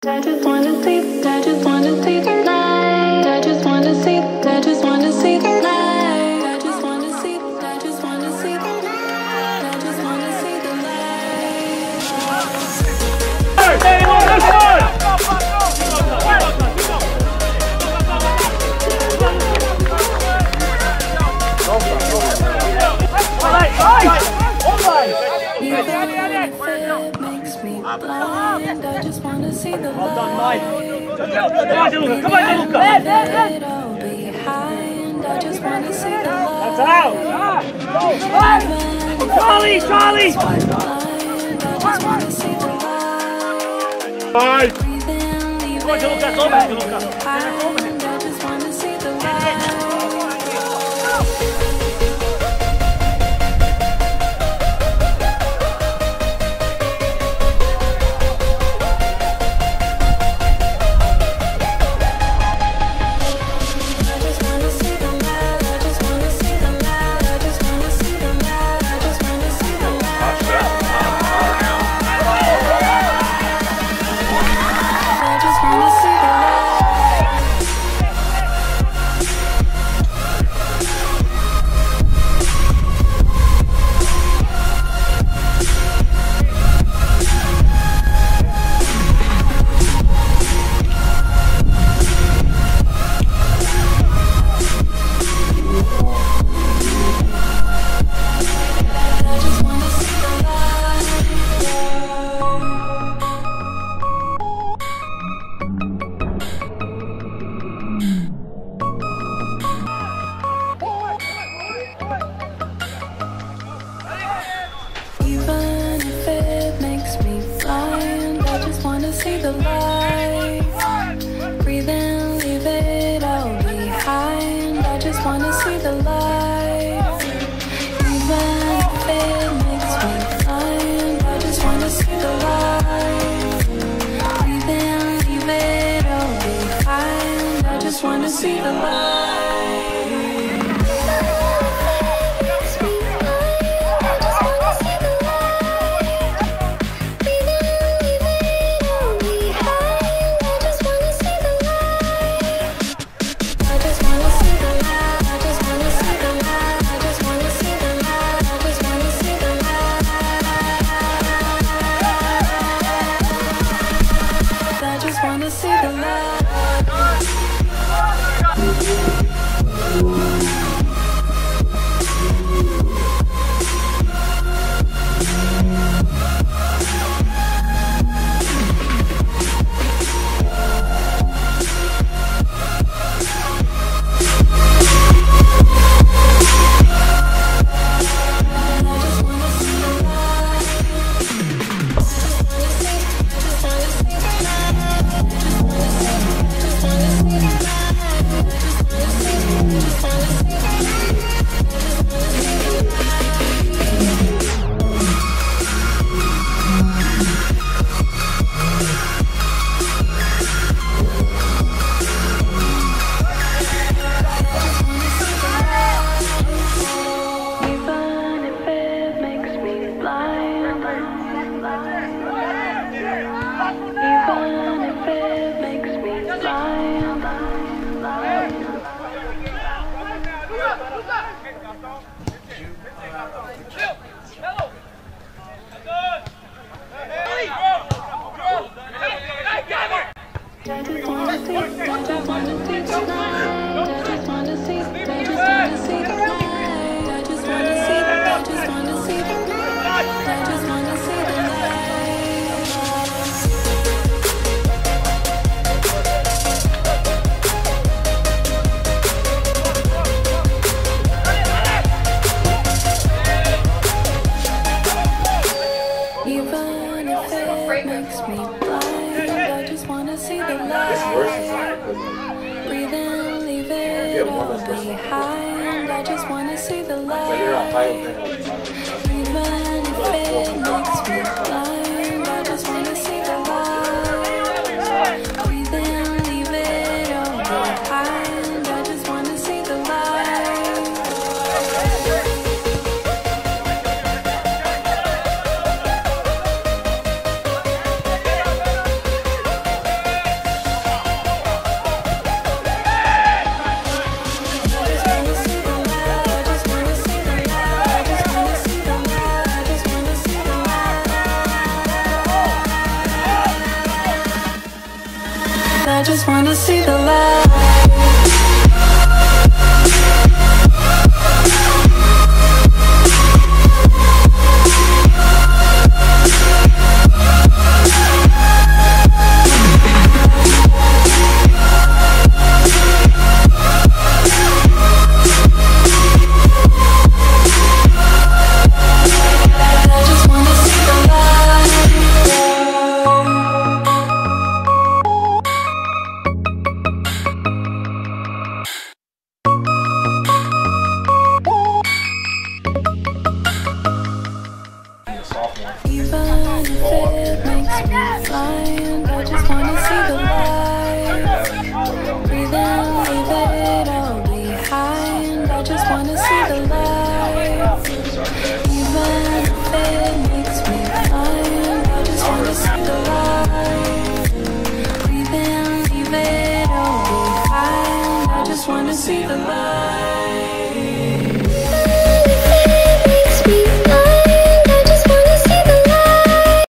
I just wanna see, I just wanna see the light. I just wanna see, I just wanna see the light. I just wanna see, I just wanna see the light. I just wanna see the light. Hey, let's go! Blind, I just wanna see the light. Come on, Luca. Behind, I just wanna see the light. That's out. Charlie, Charlie. I just wanna see the light. Come on, Luca, go back, Luca. I just wanna see the light. See the light, breathe in, leave it all behind. I just wanna see the light, even if it makes me blind. I just wanna see the light, breathe in, leave it all behind. I just wanna see the light. Wanna see the light. Breathe in, leave it all behind. I just wanna see the light. Even if it makes me blind, I just wanna see the light. Breathe in, leave it all behind. I just wanna see the light. I just wanna see the light. See the light.